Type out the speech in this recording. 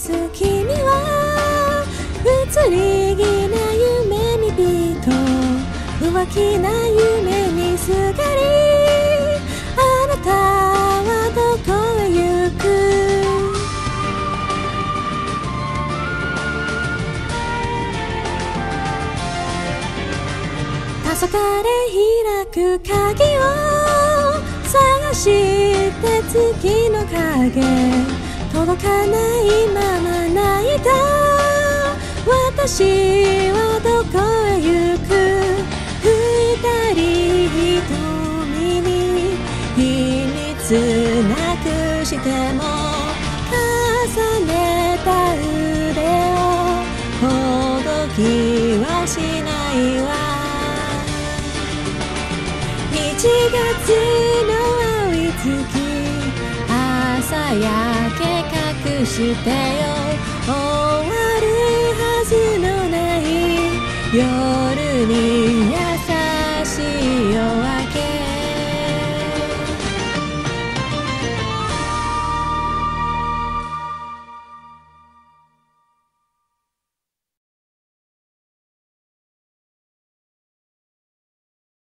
す君は移り気な夢見人、浮気な夢にすがり、あなたはどこへ行く。黄昏開く鍵を探して月の影、届かないまま泣いた私はどこへ行く。二人瞳に秘密なくしても重ねた腕をほどきはしないわ。1月の青い月、朝焼け隠してよ。終わるはずのない夜に優しい夜明け。